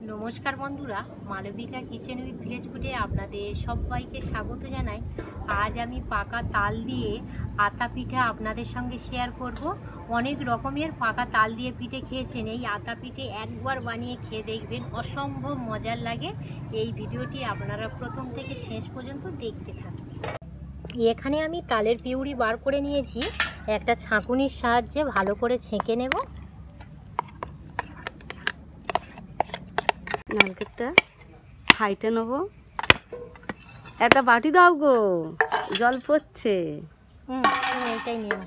নমস্কার বন্ধুরা, Malavika kitchen with village ফুডে আপনাদের সবাইকে স্বাগত জানাই। আজ আমি পাকা তাল দিয়ে আতা পিঠা আপনাদের সঙ্গে শেয়ার করব। অনেক রকমের পাকা তাল দিয়ে পিঠে খেয়েছেন, এই আতা পিঠে একবার বানিয়ে খেয়ে দেখবেন, অসম্ভব মজার লাগে। এই ভিডিওটি আপনারা প্রথম থেকে শেষ পর্যন্ত দেখতে থাকুন। এখানে আমি তালের পিউরি বার করে নিয়েছি, একটা ছাঁকুনির সাহায্যে ভালো করে ছেঁকে নেব। নারকেলটা খাইতে নেব। একটা বাটি দাও গো, জল পড়ছে। এটাই নিয়ে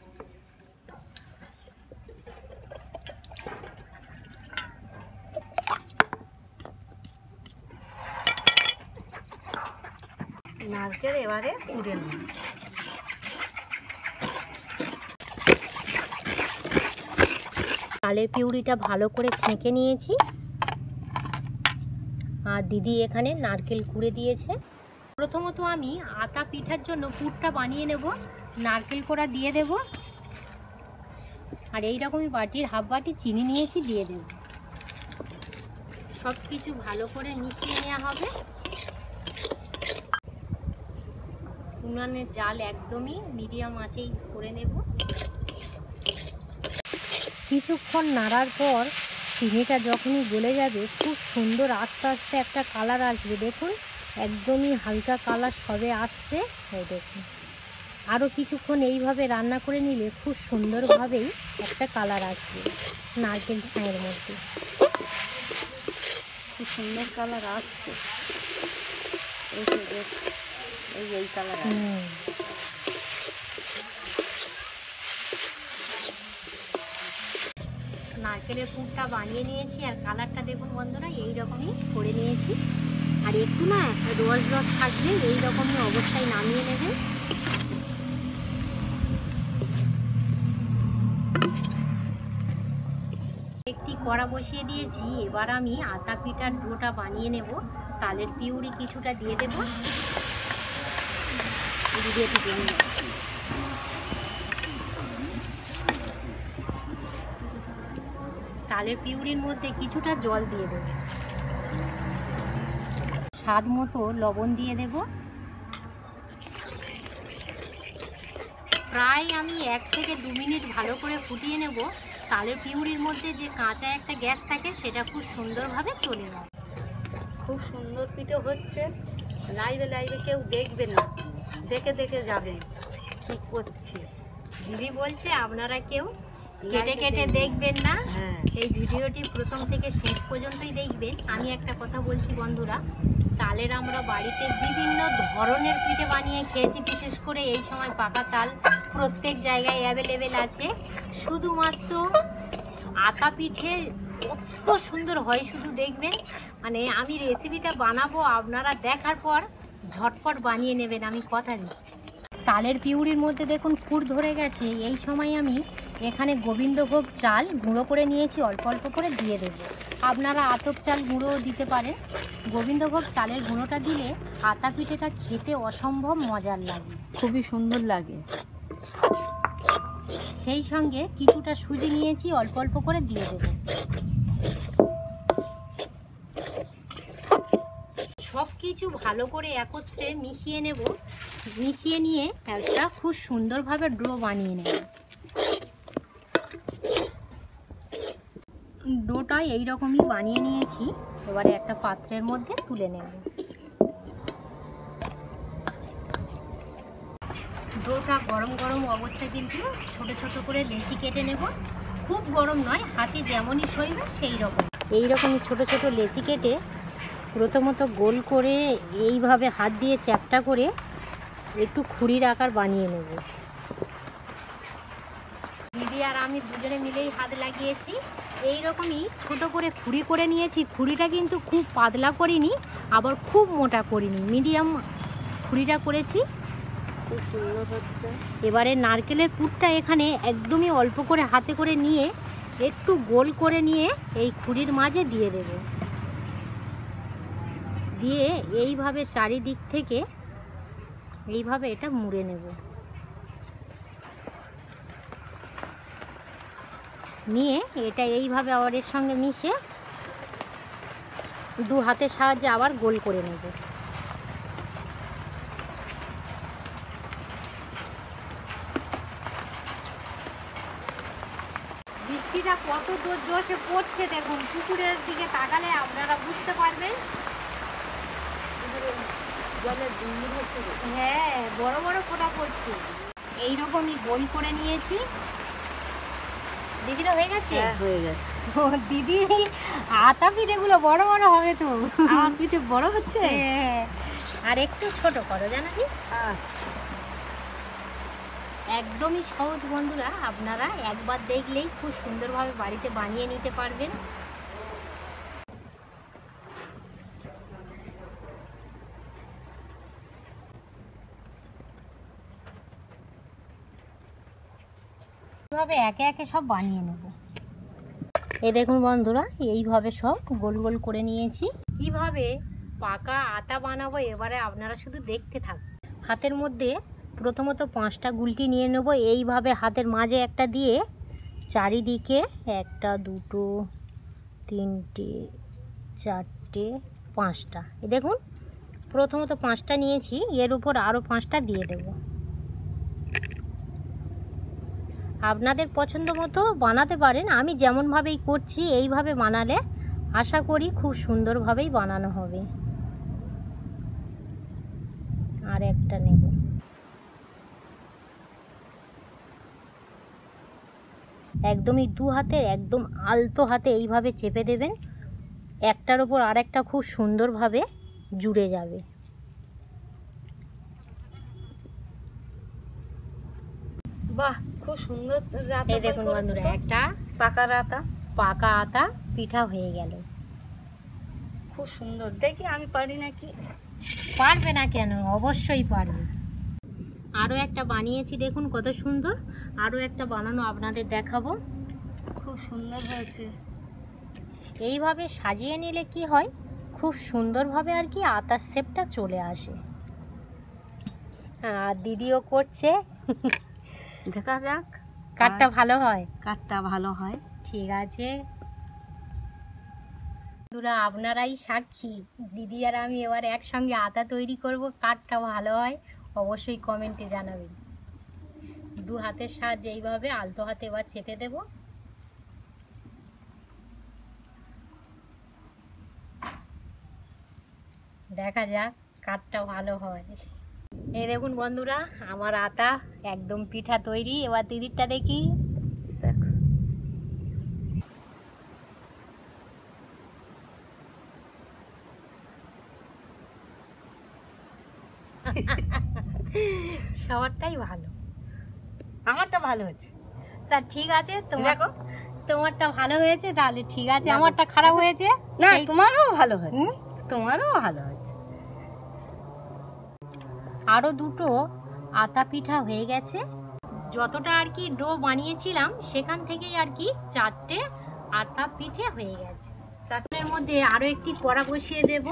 নারকেল এবারে কুড়ে নেব। তালের পিউরিটা ভালো করে ছেঁকে নিয়েছি, আর দিদি এখানে নারকেল কুড়ে দিয়েছে। প্রথমত আমি আতা পিঠার জন্য পুরটা বানিয়ে নেব। নারকেল কোড়া দিয়ে দেব, আর এইরকমই বাটির হাফ বাটি চিনি নিয়েছি, দিয়ে দেব। সব কিছু ভালো করে মিশিয়ে নেওয়া হবে। উনানের জাল একদমই মিডিয়াম আঁচেই করে নেব। কিছুক্ষণ নাড়ার পর চিনিটা যখনই গলে যাবে, খুব সুন্দর আস্তে আস্তে একটা কালার আসবে। দেখুন, একদমই হালকা কালার সবে আসছে। এই দেখুন, আরও কিছুক্ষণ এইভাবে রান্না করে নিলে খুব সুন্দরভাবেই একটা কালার আসবে নারকেল ছাইয়ের মধ্যে। খুব সুন্দর কালার আসছে, এই কালার। নারকেলের পুরটা বানিয়ে নিয়েছি, আর কালারটা দেখুন বন্ধুরা, এইরকমই করে নিয়েছি। আর একটু না রস রস থাকবে, এইরকমই অবস্থায় নামিয়ে নেবেন। একটি কড়া বসিয়ে দিয়েছি, এবার আমি আতা পিঠার ডোটা বানিয়ে নেব। তালের পিউরি কিছুটা দিয়ে দেব, তালের পিউরির মধ্যে কিছুটা জল দিয়ে দেব, স্বাদ মতো লবণ দিয়ে দেব। প্রায় আমি 1 থেকে 2 মিনিট ভালো করে ফুটিয়ে নেব। তালের পিউরির মধ্যে যে কাঁচা একটা গ্যাস থাকে, সেটা খুব সুন্দরভাবে চলে যায়। খুব সুন্দর পিঠে হচ্ছে। লাইভে লাইভে কেউ দেখবে না, দেখে দেখে যাবে ঠিক করছে। দিদি বলছে আপনারা কেউ কেটে কেটে দেখবেন না, এই ভিডিওটি প্রথম থেকে শেষ পর্যন্তই দেখবেন। আমি একটা কথা বলছি বন্ধুরা, তালের আমরা বাড়িতে বিভিন্ন ধরনের পিঠে বানিয়ে খেয়েছি। বিশেষ করে এই সময় পাকা তাল প্রত্যেক জায়গায় অ্যাভেলেবেল আছে। শুধুমাত্র আতা পিঠে কত সুন্দর হয় শুধু দেখবেন। মানে আমি রেসিপিটা বানাবো, আপনারা দেখার পর ঝটপট বানিয়ে নেবেন, আমি কথা দিচ্ছি। তালের পিউরির মধ্যে দেখুন পুর ধরে গেছে। এই সময় আমি এখানে গোবিন্দভোগ চাল গুঁড়ো করে নিয়েছি, অল্প অল্প করে দিয়ে দেব। আপনারা আতপ চাল গুঁড়োও দিতে পারেন। গোবিন্দভোগ চালের গুঁড়োটা দিলে আতা পিঠেটা খেতে অসম্ভব মজার লাগে, খুবই সুন্দর লাগে। সেই সঙ্গে কিছুটা সুজি নিয়েছি, অল্প অল্প করে দিয়ে দেব। সব কিছু ভালো করে একত্রে মিশিয়ে নেব। মিশিয়ে নিয়ে একটা খুব সুন্দরভাবে ডো বানিয়ে নেব। ডোটা এইরকমই বানিয়ে নিয়েছি, এবারে একটা পাত্রের মধ্যে তুলে নেব। ডোটা গরম গরম অবস্থায় কিন্তু ছোট ছোট করে লেচি কেটে নেব। খুব গরম নয়, হাতে যেমনই সইবে সেই রকম। এইরকমই ছোট ছোট লেচি কেটে প্রথমত গোল করে এইভাবে হাত দিয়ে চ্যাপটা করে একটু খুঁড়ির আকার বানিয়ে নেব। দিদি আর আমি দুজনে মিলেই হাত লাগিয়েছি। এইরকমই ছোট করে খুঁড়ি করে নিয়েছি। খুঁড়িটা কিন্তু খুব পাতলা করিনি, আবার খুব মোটা করিনি, মিডিয়াম খুঁড়িটা করেছি। খুব সুন্দর হচ্ছে। এবারে নারকেলের পুরটা এখানে একদমই অল্প করে হাতে করে নিয়ে একটু গোল করে নিয়ে এই খুঁড়ির মাঝে দিয়ে দেব। দিয়ে এইভাবে চারিদিক থেকে এইভাবে এটা মুড়ে নেব। নিয়ে এটা এইভাবে আবার এর সঙ্গে মিশে দু হাতের সাহায্যে আবার গোল করে নেব। বৃষ্টিটা কত জোরসে পড়ছে দেখুন, পুকুরের দিকে তাকালে আপনারা বুঝতে পারবেন। জলের বিন্দু হচ্ছে, হ্যাঁ বড় বড় ফোঁটা পড়ছে। এইরকমই গোল করে নিয়েছি। দিদিরা হয়ে গেছে? হ্যাঁ হয়ে গেছে। ও দিদি আতা পিঠেগুলো বড় বড় হবে তো। আমার পিঠে বড় হচ্ছে। হ্যাঁ, আর একটু ছোট করো জানো কি? আচ্ছা, একদমই সহজ বন্ধুরা, আপনারা একবার দেখলেই খুব সুন্দরভাবে বাড়িতে বানিয়ে নিতে পারবেন। এইভাবে একে একে সব বানিয়ে নেব। এই দেখুন বন্ধুরা, এইভাবে সব গোল গোল করে নিয়েছি। কিভাবে পাকা আটা বানাবো এবারে আপনারা শুধু দেখতে থাকুন। হাতের মধ্যে প্রথমত 5টা গুলটি নিয়ে নেব। এইভাবে হাতের মাঝে একটা দিয়ে চারিদিকে 1টা 2টো 3টে 4টে 5টা। এই দেখুন প্রথমত 5টা নিয়েছি, এর উপর আরও 5টা দিয়ে দেব। আপনাদের পছন্দ মতো বানাতে পারেন, আমি যেমনভাবেই করছি এইভাবে বানালে আশা করি খুব সুন্দরভাবেই বানানো হবে। আর একটা নেব। একদমই দু হাতে একদম আলতো হাতে এইভাবে চেপে দেবেন, একটার ওপর আর একটা খুব সুন্দরভাবে জুড়ে যাবে। বাহ খুব সুন্দর। এই দেখুন বন্ধুরা, একটা পাকা আতা পিঠা হয়ে গেল। খুব সুন্দর। দেখি আমি পারি নাকি। পারবে না কেন, অবশ্যই পারবে। আরও একটা বানিয়েছি দেখুন কত সুন্দর। আরও একটা বানানো আপনাদের দেখাবো। খুব সুন্দর হয়েছে। এইভাবে সাজিয়ে নিলে কি হয়, খুব সুন্দরভাবে আর কি আতার শেপটা চলে আসে। আর দিদিও করছে, দেখা যাক কাঠটা ভালো হয়। কাঠটা ভালো হয়। ঠিক আছে বন্ধুরা, আপনারাই সাক্ষী। দিদি আর আমি এবার একসঙ্গে আতা তৈরি করব, কাঠটা ভালো হয় অবশ্যই কমেন্টে জানাবেন। দু হাতের সাহায্যে এইভাবে আলতো হাতে এবার চেপে দেব। দেখা যাক কাঠটা ভালো হয়। এই দেখুন বন্ধুরা, আমার আতা একদম পিঠা তৈরি। এবার দিদিরটা দেখি। দেখো সবারটাই ভালো। আমারটা ভালো হচ্ছে। তা ঠিক আছে, তোমারটা ভালো হয়েছে তাহলে ঠিক আছে, আমারটা খারাপ হয়েছে না, তোমারও ভালো হয়েছে। তোমারও ভালো হয়েছে। আরও দুটো আতা পিঠা হয়ে গেছে। যতটা আর কি ডো বানিয়েছিলাম সেখান থেকেই আর কি 4টে আতা পিঠে হয়ে গেছে। চাটনের মধ্যে আরও একটি কড়া বসিয়ে দেব।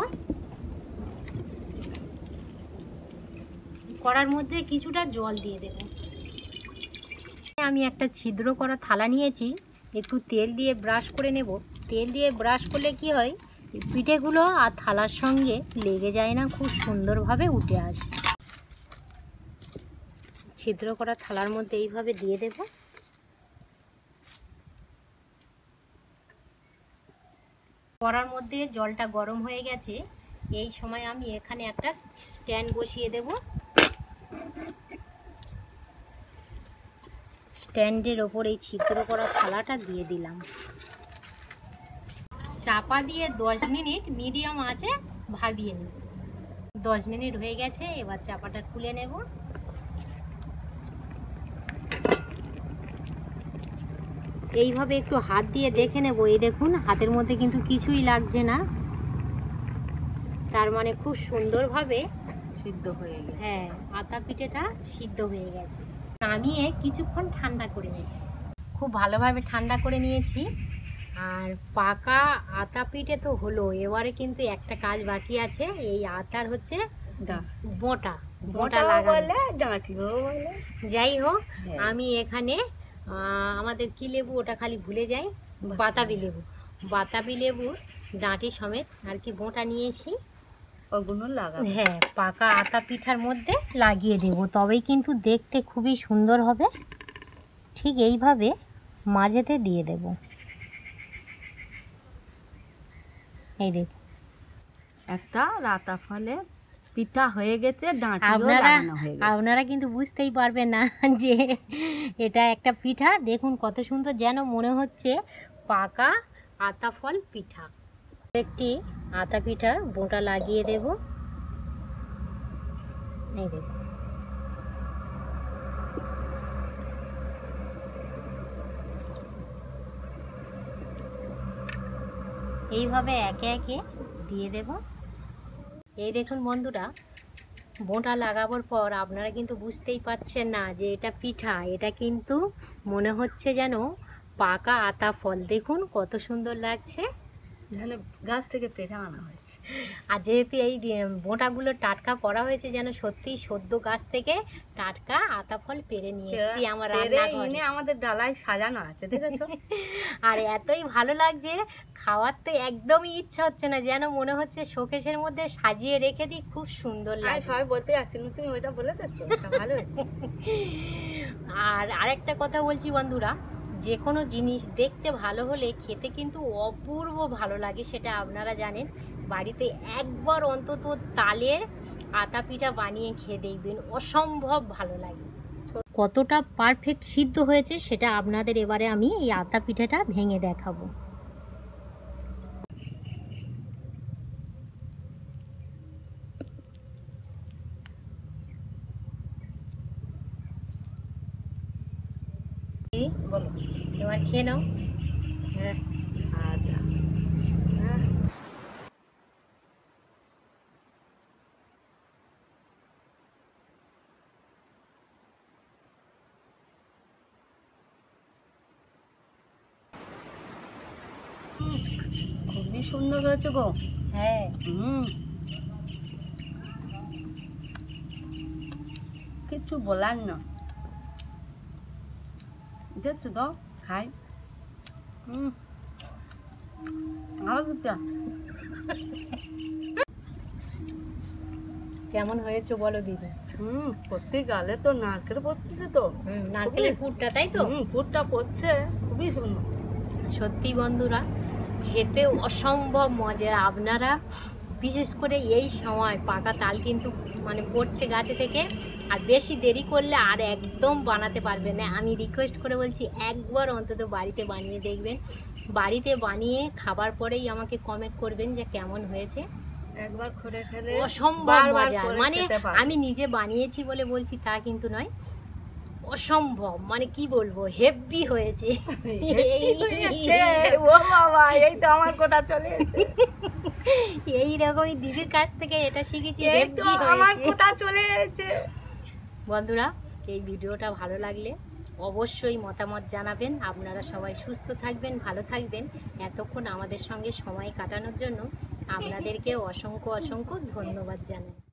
কড়ার মধ্যে কিছুটা জল দিয়ে দেব। আমি একটা ছিদ্র করা থালা নিয়েছি, একটু তেল দিয়ে ব্রাশ করে নেব। তেল দিয়ে ব্রাশ করলে কি হয়, পিঠেগুলো আর থালার সঙ্গে লেগে যায় না, খুব সুন্দরভাবে উঠে আসে। ছিদ্র করা থালার মধ্যে এইভাবে দিয়ে দেব। কড়ার মধ্যে জলটা গরম হয়ে গেছে, এই সময় আমি এখানে একটা স্ট্যান্ড বসিয়ে দেব। স্ট্যান্ডের ওপর এই ছিদ্র করা থালাটা দিয়ে দিলাম। চাপা দিয়ে 10 মিনিট মিডিয়াম আঁচে ভাবিয়ে নেব। 10 মিনিট হয়ে গেছে, এবার চাপাটা খুলে নেব। এইভাবে একটু হাত দিয়ে দেখে নেব। এই দেখুন হাতের মধ্যে কিন্তু কিছুই লাগছে না, তার মানে খুব সুন্দরভাবে সিদ্ধ হয়ে গেছে। হ্যাঁ, আতা পিঠেটা সিদ্ধ হয়ে গেছে। নামিয়ে কিছুক্ষণ ঠান্ডা করে নেব। খুব ভালোভাবে ঠান্ডা করে নিয়েছি। আর পাকা আতা পিঠে তো হলো, এবারে কিন্তু একটা কাজ বাকি আছে। এই আতার হচ্ছে বোঁটা বলে ডাঁটিও বলে, যাই হোক আমি এখানে আমাদের কি লেবু ওটা খালি ভুলে যাই, বাতাবি লেবু ডাঁটি সমেত আর কি বোঁটা নিয়েছি, ওগুলো লাগাবো। হ্যাঁ পাকা আতা পিঠার মধ্যে লাগিয়ে দেব, তবেই কিন্তু দেখতে খুবই সুন্দর হবে। ঠিক এইভাবে মাঝেতে দিয়ে দেব। এই দেখুন একটা রাতা ফলে পিঠা হয়ে গেছে, ডাঁটিও আপনারা লাগানো হয়ে গেছে। আপনারা কিন্তু বুঝতেই পারবেন না যে এটা একটা পিঠা। দেখুন কত সুন্দর, যেন মনে হচ্ছে পাকা আতা ফল পিঠা। একটি আতা পিঠার বোঁটা লাগিয়ে দেব। এই দেখুন এইভাবে একে একে দিয়ে দেব। এই দেখুন বন্ধুরা, বোঁটা লাগাবার পর আপনারা কিন্তু বুঝতেই পারছেন না যে এটা পিঠা, এটা কিন্তু মনে হচ্ছে যেন পাকা আতা ফল। দেখুন কত সুন্দর লাগছে, যেন গাছ থেকে পেড়ে আনা হয়েছে। আর যেহেতু এই বোঁটাগুলো টাটকা করা হয়েছে, যেন সত্যি সদ্য গাছ থেকে টাটকা আতা ফল পেরে নিয়ে এসেছি আমার রান্নাঘরে। আমাদের ডালায় সাজানো আছে, দেখেছো? আর এতই ভালো লাগছে, খাওয়ার তো একদমই ইচ্ছা হচ্ছে না, যেন মনে হচ্ছে শোকেসের মধ্যে সাজিয়ে রেখে দিই, খুব সুন্দর লাগে। সবাই বলতে যাচ্ছে তুমি ওইটা বলে দিচ্ছ, ভালো হয়েছে। আর আরেকটা কথা বলছি বন্ধুরা, যে কোনো জিনিস দেখতে ভালো হলে খেতে কিন্তু অপূর্ব ভালো লাগে, সেটা আপনারা জানেন। বাড়িতে একবার অন্তত তালের আতা পিঠা বানিয়ে খেয়ে দেখবেন, অসম্ভব ভালো লাগে। কতটা পারফেক্ট সিদ্ধ হয়েছে সেটা আপনাদের এবারে আমি এই আতা পিঠাটা ভেঙে দেখাবো। বলো। এবার খেয়ে নাও। হ্যাঁ, আচ্ছা। খুবই সুন্দর হয়েছে গো। হ্যাঁ কিছু বলার না, দেখছো তো খাই। কেমন হয়েছে বলো দিদি? প্রতি গালে তো নারকেল পড়ছে, তো নারকেলের পুরটা, তাই তো? পুরটা পড়ছে, খুবই সুন্দর। সত্যি বন্ধুরা, খেতে অসম্ভব মজার। আপনারা বিশেষ করে এই সময় পাকা তাল কিন্তু মানে পড়ছে গাছে থেকে, আর বেশি দেরি করলে আর একদম বানাতে পারবেন না। আমি রিকোয়েস্ট করে বলছি, একবার অন্তত বাড়িতে বানিয়ে দেখবেন। বাড়িতে বানিয়ে খাবার পরেই আমাকে কমেন্ট করবেন যে কেমন হয়েছে। একবার করে খেলে অসম্ভব মজা। মানে আমি নিজে বানিয়েছি বলে বলছি তা কিন্তু নয়, অসম্ভব, মানে কি বলবো, হেভি হয়েছে। ও বাবা, এই তো আমার কথা চলে এসেছে। এইরকমই দিদির কাছ থেকে এটা শিখেছি, এই তো আমার কথা চলে এসেছে। বন্ধুরা, এই ভিডিওটা ভালো লাগলে অবশ্যই মতামত জানাবেন। আপনারা সবাই সুস্থ থাকবেন, ভালো থাকবেন। এতক্ষণ আমাদের সঙ্গে সময় কাটানোর জন্য আপনাদেরকে অসংখ্য অসংখ্য ধন্যবাদ জানাই।